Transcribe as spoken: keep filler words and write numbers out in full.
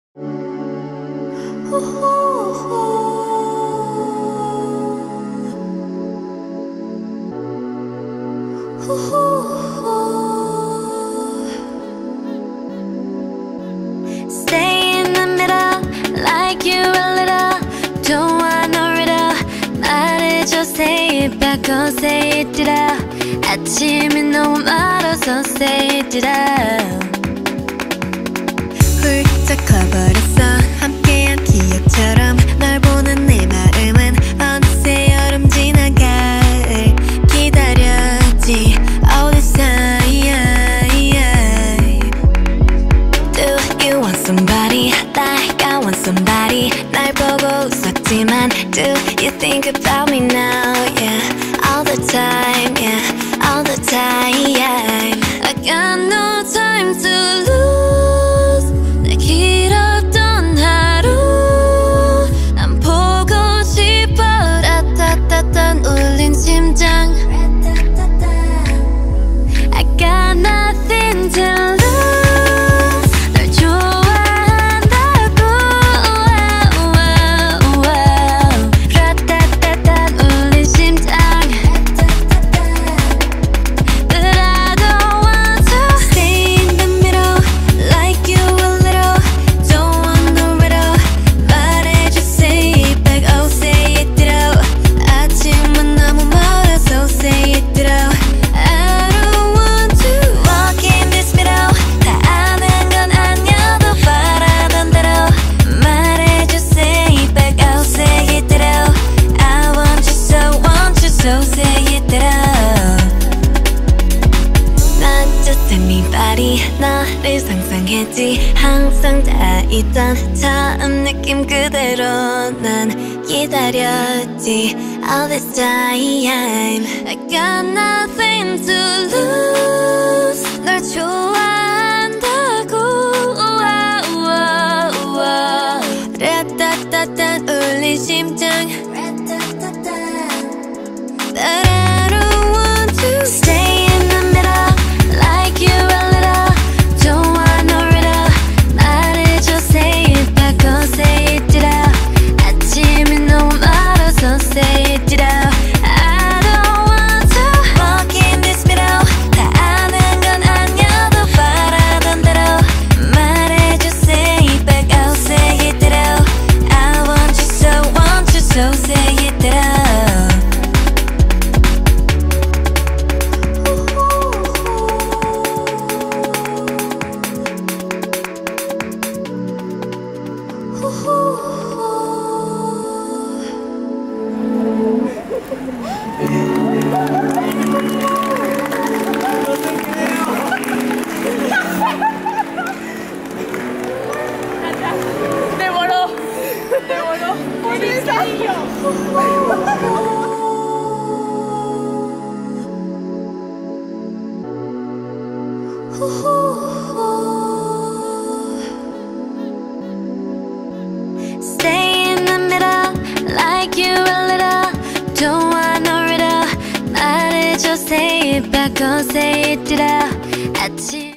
Stay in the middle, like you a little. Don't want no riddle. 말해줘, say it back, oh say it out. 아침이 너무 멀어서 say it out. 훌쩍 커버렸어 함께한 기억처럼 널 보는 내 마음은 어느새 여름 지나 가을 기다렸지 all this time. Do you want somebody like I want somebody 날 보고 웃었지만 do you think about me now yeah all the time yeah all the time I got no time to lose 내 길었던 하루 난 보고 싶어 라따따따 울린 심장 I got nothing to lose 널 좋아한다고 라따따따 울린 심장 But I don't want to stay in the middle like you a little don't want no riddle 말해줘 say it back oh say it out 아침은 너무 멀어서 say it out I don't want to walk in this middle 다 아는 건 아니어도 바라던 대로 말해줘 say it back oh say it out I want you so want you so say it out Not just anybody 너를 상상했지 항상 다 있던 처음 느낌 그대로 난 기다렸지 all this time I got nothing to lose 널 좋아한다고 라따따따 울린 심장 But I don't want to Stay in the middle like you a little Don't want no riddle 말해줘 say it back oh say it out 아침이 너무 멀어서 say it out I don't want to walk in this middle 다 아는 건 아니어도 바라던 대로 말해줘 say it back oh say it out I want you so want you so say it out Stay in the middle like you a little Don't want no riddle 말해줘 say it back oh say it out 아침